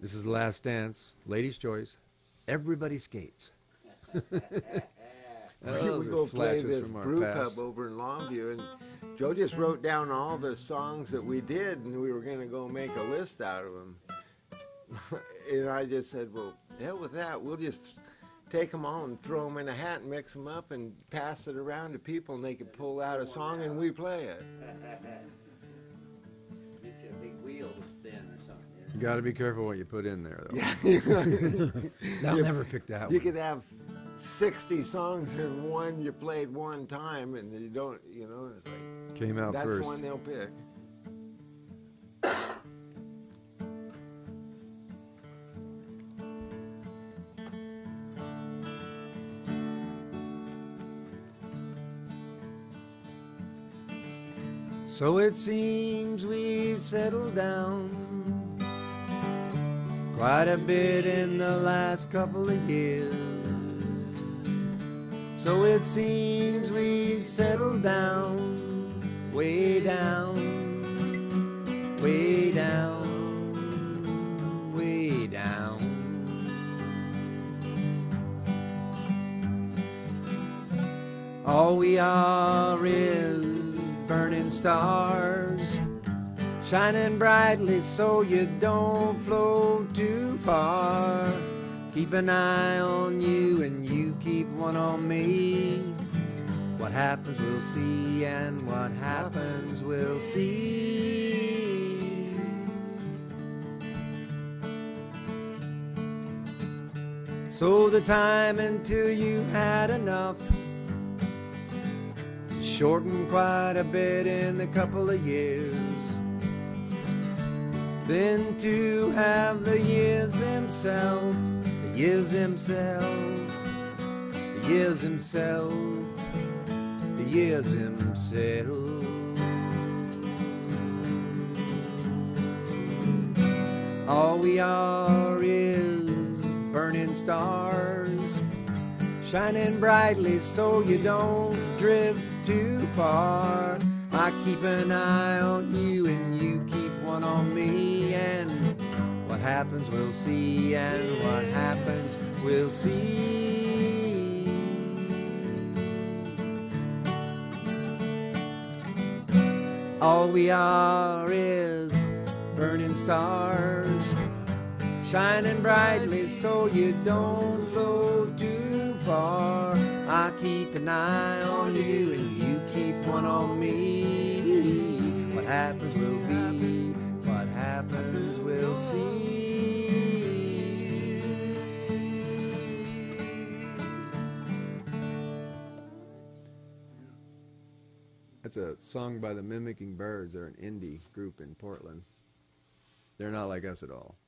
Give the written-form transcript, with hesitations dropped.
This is the last dance. Ladies' choice. Everybody skates. We go play this brew pub over in Longview, and Joe just wrote down all the songs that we did, and we were going to go make a list out of them. And I just said, well, hell with that. We'll just take them all and throw them in a hat and mix them up and pass it around to people, and they can pull out a song and we play it. Get you a big wheel to spin or something. You got to be careful what you put in there, though. Yeah. They'll never pick that one. You could have 60 songs in one you played one time, and you don't, you know, it's like, came out that's first. the one they'll pick. So it seems we've settled down quite a bit in the last couple of years. So it seems we've settled down, way down, way down, way down. All we are is burning stars, shining brightly so you don't float too far. Keep an eye on you and you keep one on me. What happens we'll see, and what happens we'll see. So the time until you've had enough shortened quite a bit in a couple of years. Then to have the years himself, the years himself, the years himself, the years himself. All we are is burning stars, shining brightly so you don't drift too far. I keep an eye on you and you keep one on me, and what happens we'll see, and what happens we'll see. All we are is burning stars, shining brightly so you don't float too far. I keep an eye on you and you keep one on me. What happens will be, what happens we'll see. That's a song by the Mimicking Birds. They're an indie group in Portland. They're not like us at all.